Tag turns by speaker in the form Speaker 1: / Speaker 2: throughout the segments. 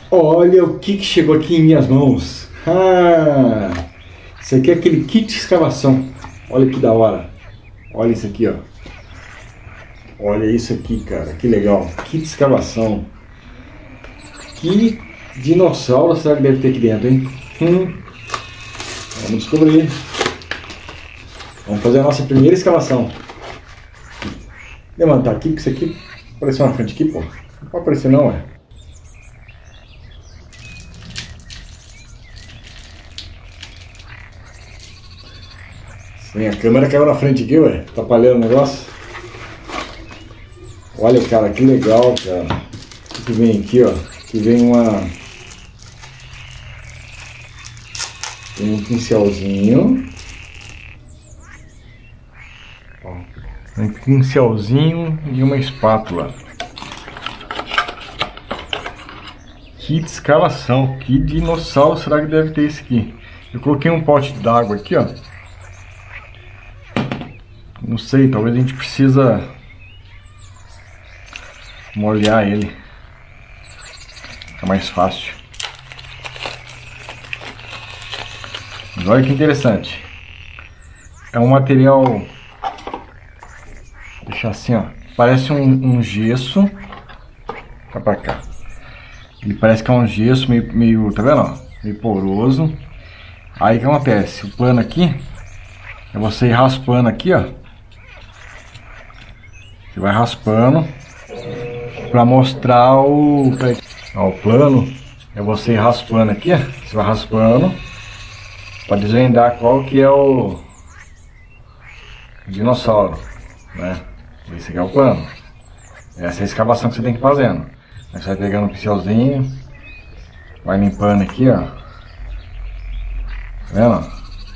Speaker 1: Olha o que chegou aqui em minhas mãos. Isso aqui é aquele kit de escavação. Olha que da hora. Olha isso aqui, ó. Olha isso aqui, cara. Que legal. Kit de escavação. Que dinossauro será que deve ter aqui dentro, hein? Vamos descobrir. Vamos fazer a nossa primeira escavação. Levantar aqui, porque isso aqui apareceu na frente aqui, pô. Não pode aparecer não, ué. Sim, a câmera caiu na frente aqui, ué. Atrapalhando o negócio. Olha, cara, que legal, cara. O que vem aqui, ó? Que vem tem um pincelzinho. Um pincelzinho e uma espátula. Que de escavação. Que dinossauro será que deve ter esse aqui? Eu coloquei um pote d'água aqui, ó. Não sei, talvez a gente precisa molhar ele. Fica mais fácil. Mas olha que interessante. É um material... Deixa assim, ó. Parece um gesso. Tá pra cá. Ele parece que é um gesso meio tá vendo, ó? Meio poroso. Aí o que acontece? O plano aqui é você ir raspando aqui, ó. Você vai raspando pra mostrar o plano é você ir raspando aqui, ó. Você vai raspando pra desvendar qual que é o dinossauro, né? Esse aqui é o plano. Essa é a escavação que você tem que ir fazendo. Aí você vai pegando um pincelzinho, vai limpando aqui, ó. Tá vendo?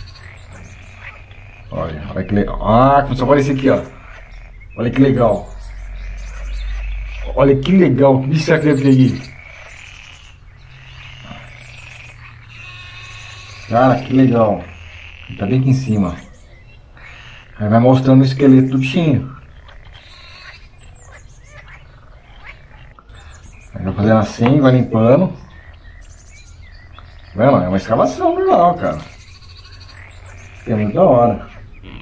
Speaker 1: Olha que legal. Ah, começou a aparecer aqui, ó. Olha que legal. Olha que legal. Que bicho será que deve ter aqui? Cara, que legal. Tá bem aqui em cima. Aí vai mostrando o esqueleto do bichinho. Aí vai fazendo assim, vai limpando. Tá vendo? É uma escavação normal, cara. É muito da hora.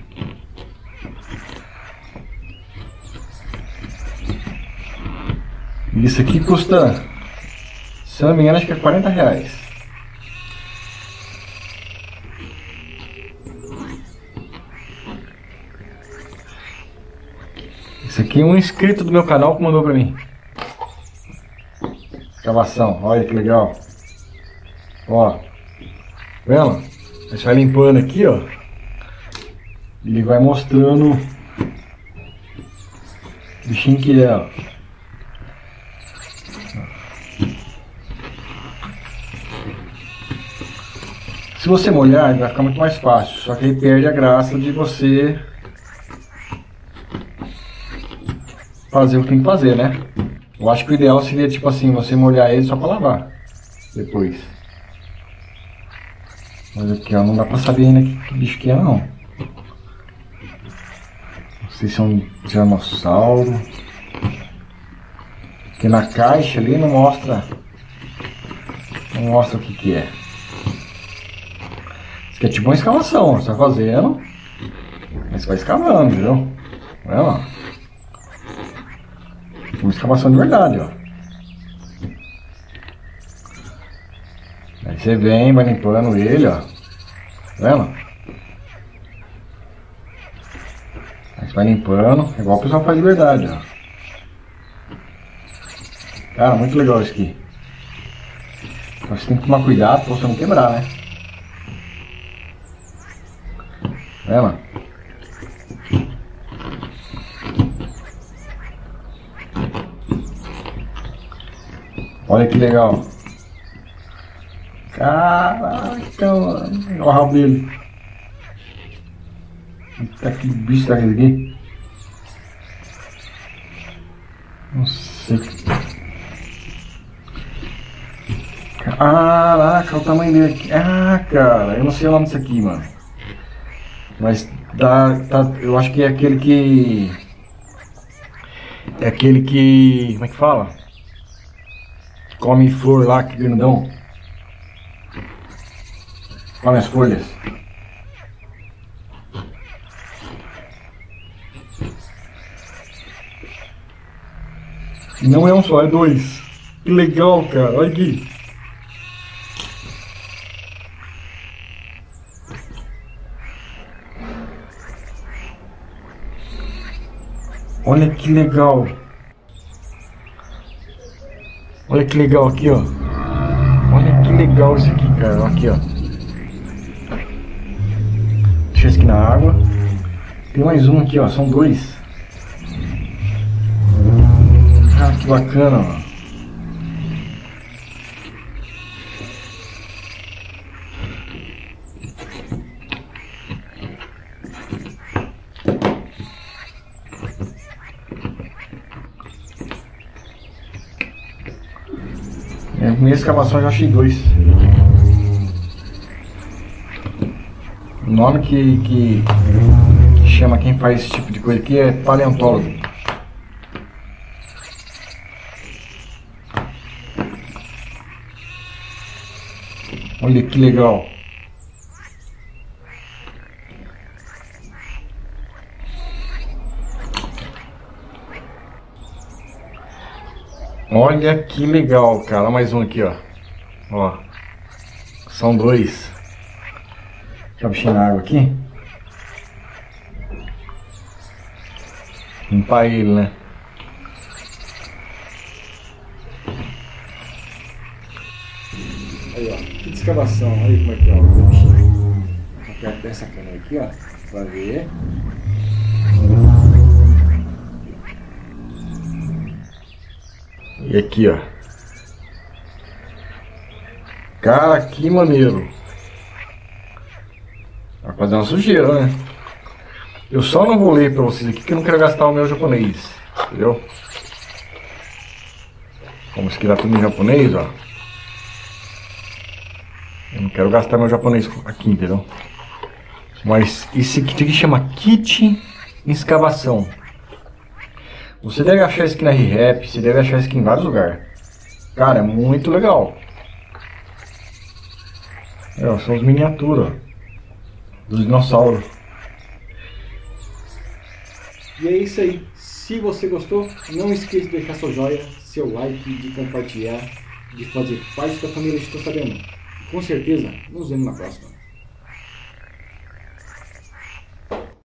Speaker 1: Isso aqui custa, se eu não me engano, acho que é R$40. Isso aqui é um inscrito do meu canal que mandou pra mim. Escavação, olha que legal. Ó, vendo? A gente vai limpando aqui, ó. Ele vai mostrando o bichinho que é, ó. Se você molhar, vai ficar muito mais fácil. Só que aí perde a graça de você fazer o que tem que fazer, né? Eu acho que o ideal seria, tipo assim, você molhar ele só pra lavar depois. Mas aqui, ó, não dá pra saber ainda que bicho que é, não. Não sei se é um dinossauro. Porque na caixa ali não mostra o que é. Isso aqui é tipo uma escavação, você vai fazendo, mas você vai escavando, entendeu? Olha lá. Uma escavação de verdade, ó. Aí você vem, vai limpando ele, ó. Tá vendo? Aí você vai limpando, igual o pessoal faz de verdade, ó. Cara, muito legal isso aqui. Então você tem que tomar cuidado pra você não quebrar, né? Tá vendo? Olha que legal. Caraca, mano. Olha o rabo dele. Eita, que bicho tá aqui? Não sei. Caraca, olha o tamanho dele aqui. Ah, cara, eu não sei o nome disso aqui, mano. Mas eu acho que é aquele que... É aquele que... Como é que fala? come flor lá, que grandão. Come as folhas. E não é um só, é dois. Que legal, cara. Olha aqui. Olha que legal. Olha que legal aqui, ó. Olha que legal isso aqui, cara. Aqui, ó. Deixa isso aqui na água. Tem mais um aqui, ó. São dois. Ah, que bacana, ó. Na minha escavação eu já achei dois. O nome que chama quem faz esse tipo de coisa aqui é paleontólogo. Olha que legal. Olha que legal, cara. Mais um aqui, ó. Ó. São dois. Deixa eu mexer na água aqui. Limpar ele, né? Aí, ó. Que escavação. Olha como é que é, ó. Vou mexer perto dessa câmera aqui, ó. Pra ver. E aqui, ó. Cara, que maneiro. Vai fazer uma sujeira, né? Eu só não vou ler pra vocês aqui que eu não quero gastar o meu japonês. Entendeu? Como se quiser tudo em japonês, ó. Eu não quero gastar meu japonês aqui, entendeu? Mas esse aqui chama kit escavação. Você deve achar isso aqui na ReHap, você deve achar isso aqui em vários lugares. Cara, é muito legal. É, são as miniaturas dos dinossauros.
Speaker 2: E é isso aí. Se você gostou, não esqueça de deixar seu joinha, seu like, de compartilhar, de fazer parte da família Estou Sabendo. Com certeza, nos vemos na próxima.